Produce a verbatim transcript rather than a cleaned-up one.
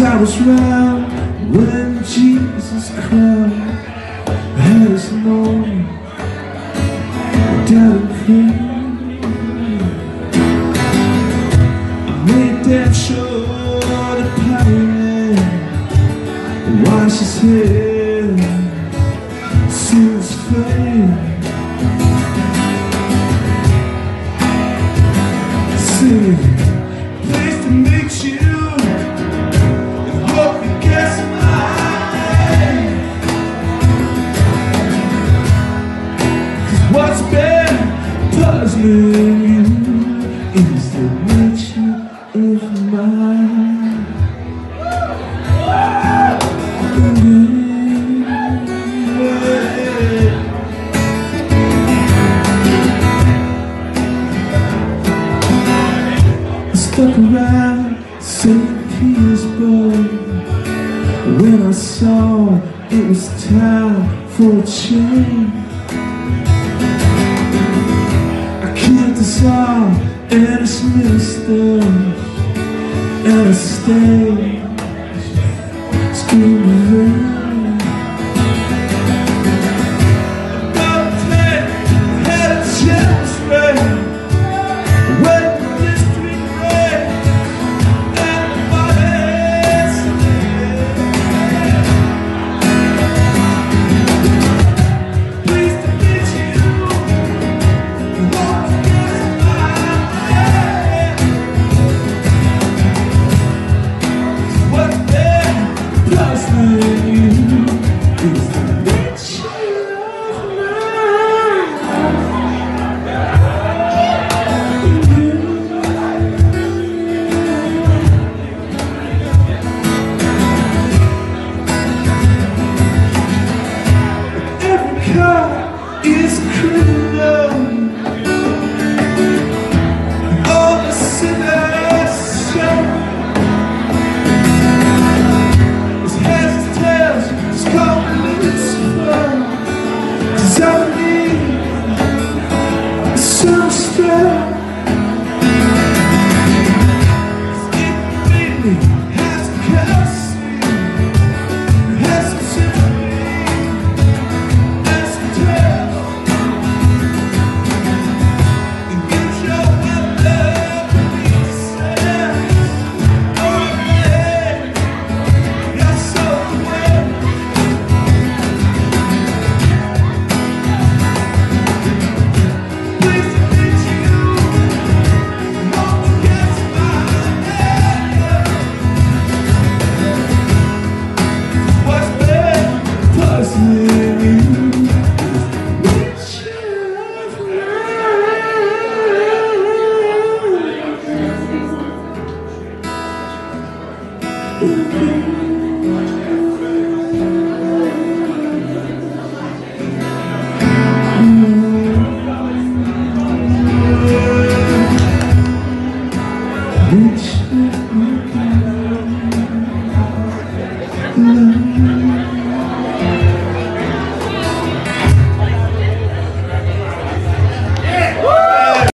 I was round when Jesus cried, had his moment down and clean. I made damn sure the pirate washed his head, see his flame. Sing, place to meet you. What's been puzzling you is the nature of mine. I stuck around Sympathy when I saw it was time for a change. And it's minister and a stage screaming rain. About ten had a chance rain when the district rain and my head's pleased to meet you. Is criminal. All the sinners show his heads, his tails, just call me Lucifer. Cause I need some strength. Cause it really has to curse me, it has some sympathy and some terror. Which